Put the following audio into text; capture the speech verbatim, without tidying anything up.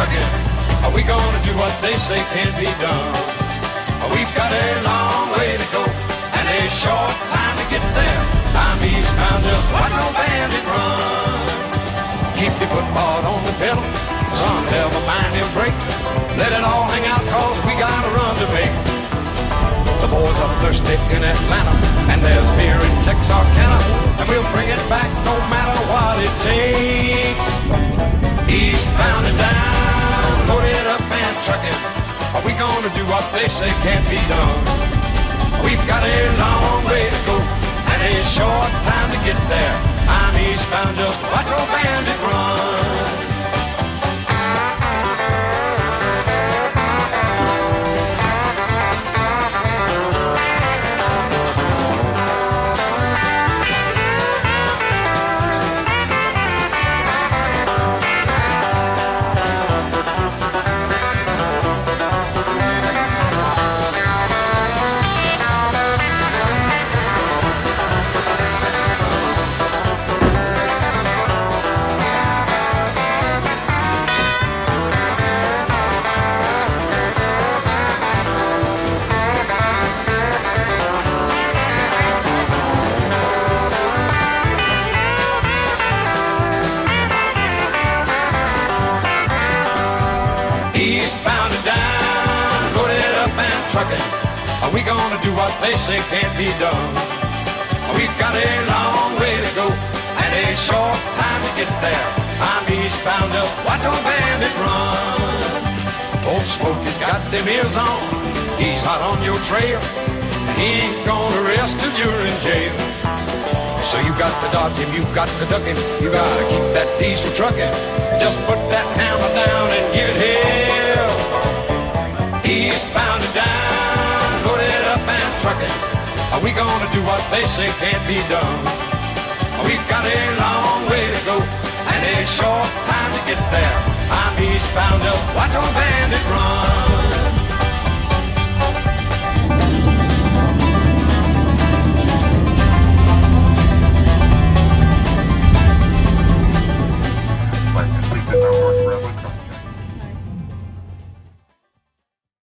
trucking. Are we gonna do what they say can't be done? We've got a long way to go and a short time to get there. I'm eastbound, just watch no bandit run. Keep your foot hard on the pedal, son, never mind them brakes. Let it all hang out, cause we got a run to make. The boys are thirsty in Atlanta, and there's beer in Texarkana, and we'll bring it back no matter what it takes. Eastbound and down, loaded up and trucking. Are we gonna do what they say can't be done? We've got a long way to go and a short time to get there. I'm eastbound, just watch old bandit run. Eastbound and down, loaded up and trucking. Are we gonna do what they say can't be done? We've got a long way to go and a short time to get there. I'm eastbound, just watch old bandit run. Old Smokey's got them ears on, he's hot on your trail, and he ain't gonna rest till you're in jail. So you got to dodge him, you got to duck him, you gotta keep that diesel trucking. Just put that hammer down and give it hell. Eastbound and down, loaded up and trucking. Are we gonna do what they say can't be done? We've got a long way to go and a short time to get there. I'm eastbound, just watch old bandit run.